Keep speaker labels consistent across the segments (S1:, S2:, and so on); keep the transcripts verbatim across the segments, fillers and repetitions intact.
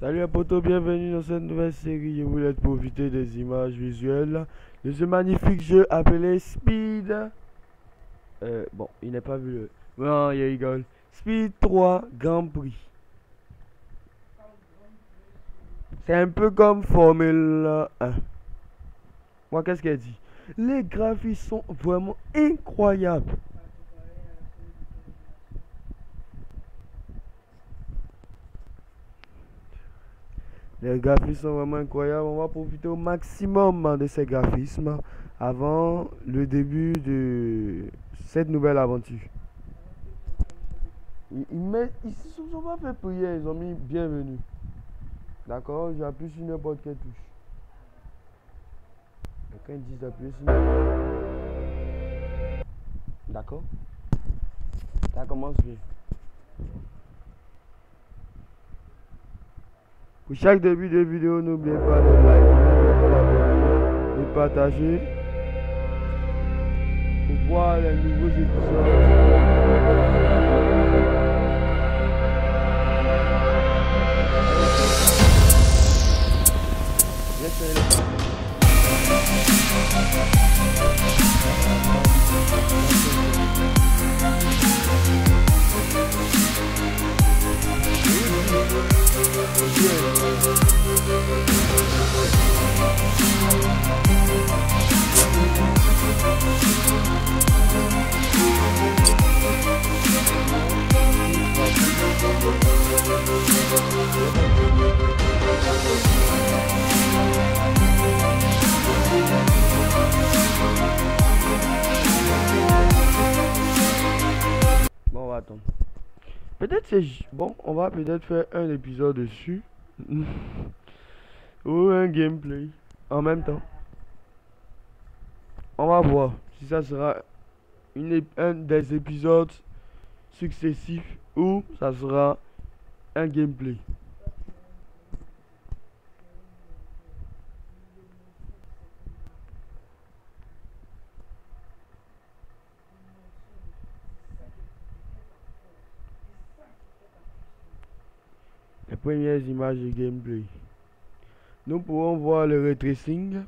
S1: Salut à poto, bienvenue dans cette nouvelle série. Je voulais profiter des images visuelles de ce magnifique jeu appelé Speed. Euh, bon, il n'est pas vu le... Non, il rigole. Speed trois Grand Prix. C'est un peu comme Formule un. Moi, qu'est-ce qu'elle dit? Les graphismes sont vraiment incroyables. Les graphismes sont vraiment incroyables. On va profiter au maximum de ces graphismes avant le début de cette nouvelle aventure. Ils ne se sont pas fait prier, ils ont mis bienvenue. D'accord, j'appuie sur n'importe quelle touche. Et quand ils disent d'appuyer sur d'accord, ça commence bien. Pour chaque début de vidéo, n'oubliez pas de liker, de partager pour voir les nouveaux épisodes. Bon, on va attendre. Peut-être c'est bon, on va peut-être faire un épisode dessus ou un gameplay en même temps. On va voir si ça sera une, un des épisodes successifs ou ça sera un gameplay. Les premières images de gameplay. Nous pourrons voir le ray tracing.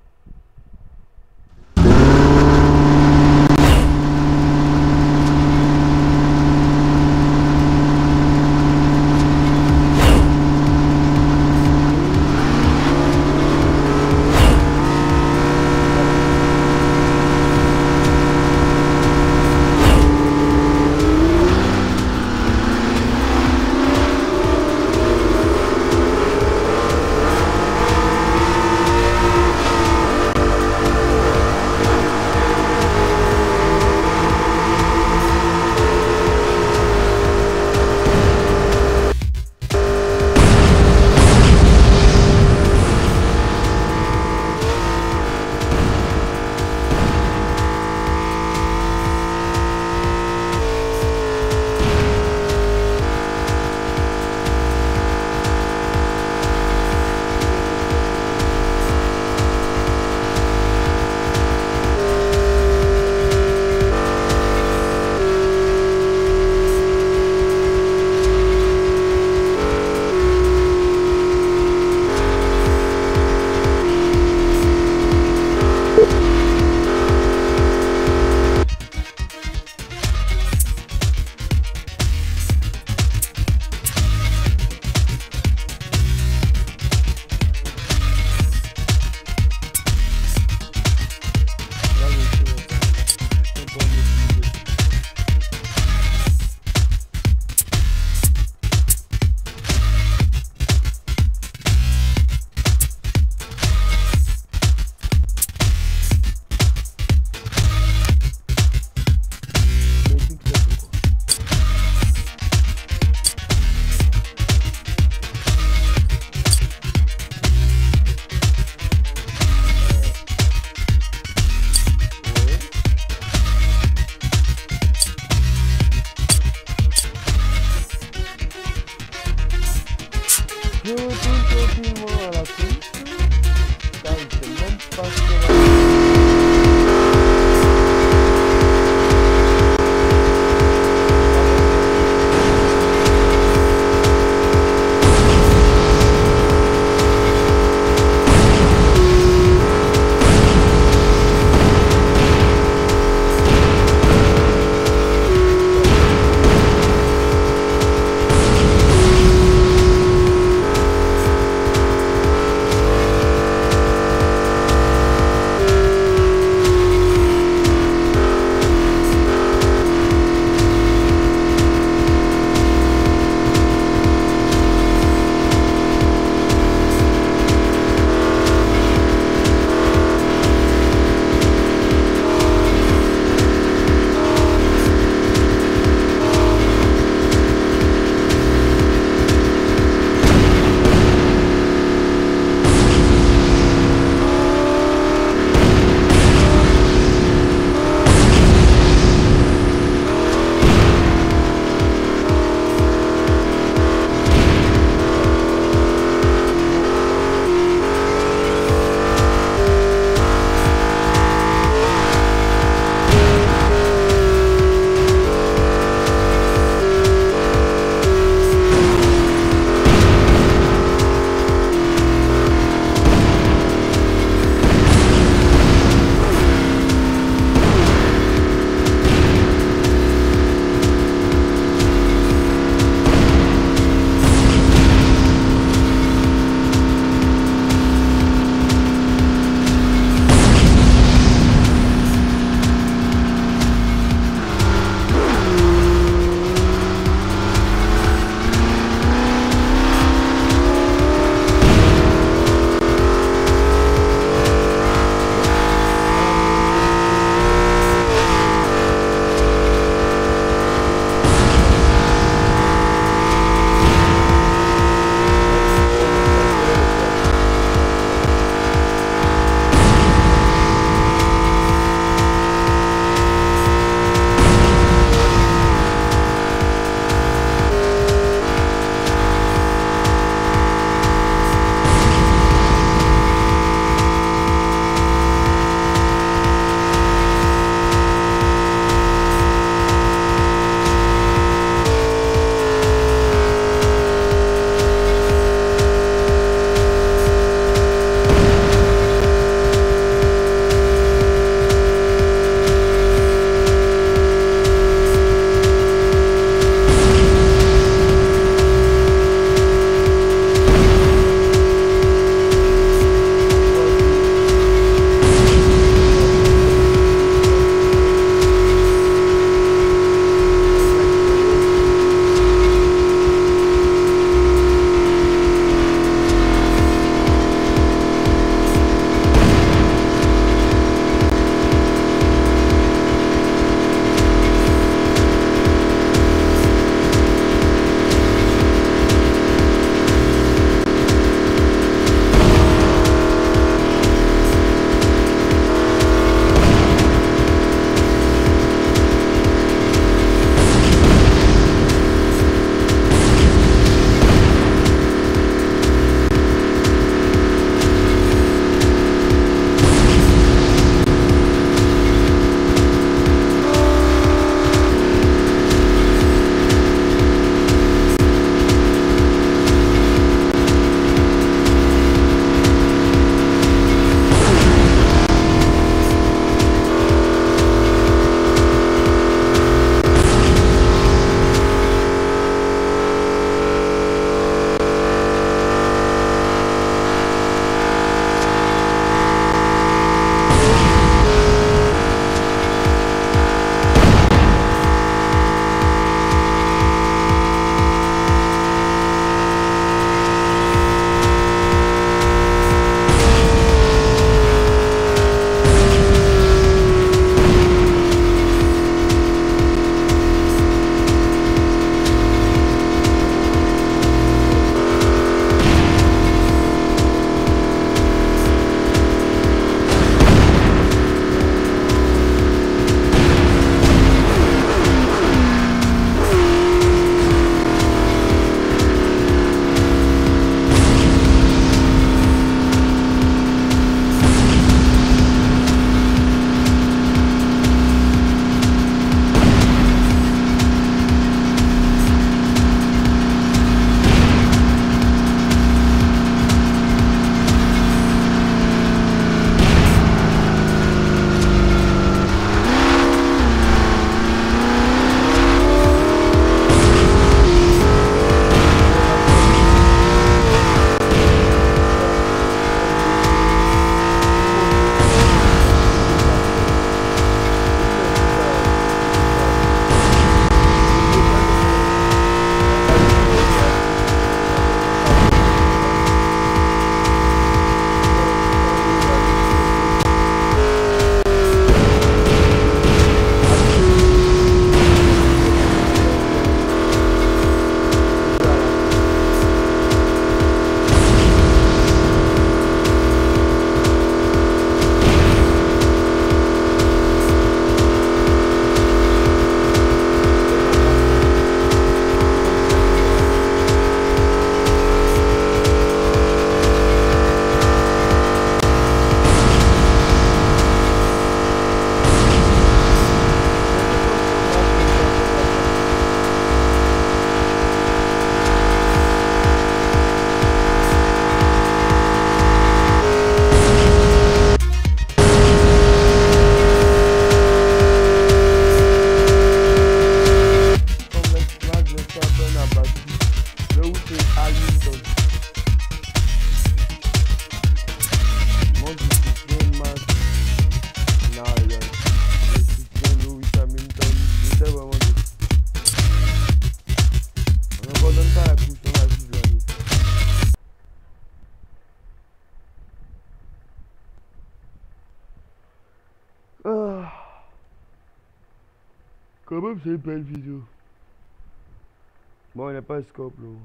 S1: Quand même, c'est une belle vidéo. Bon, il n'y a pas de scope là.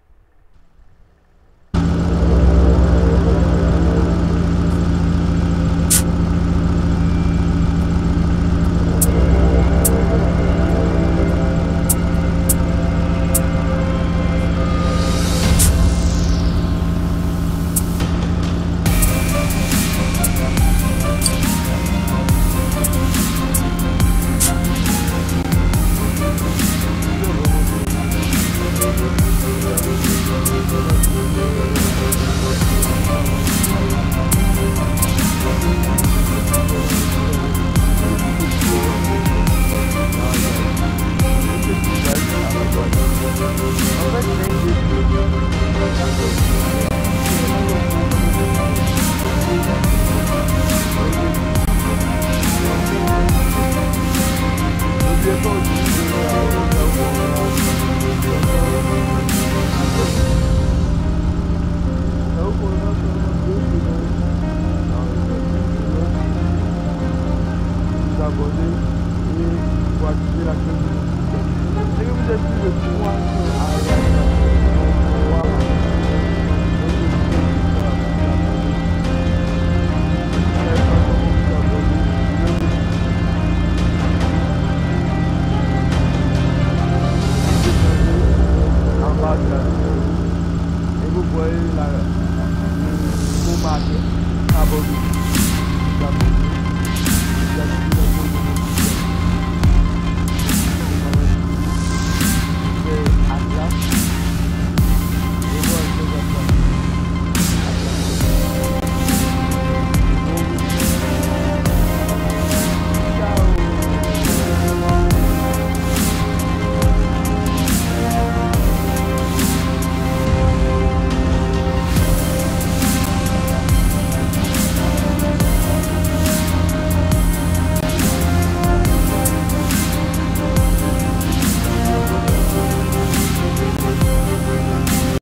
S1: Abonner et pour activer la cloche de notification. Et que vous êtes plus de trois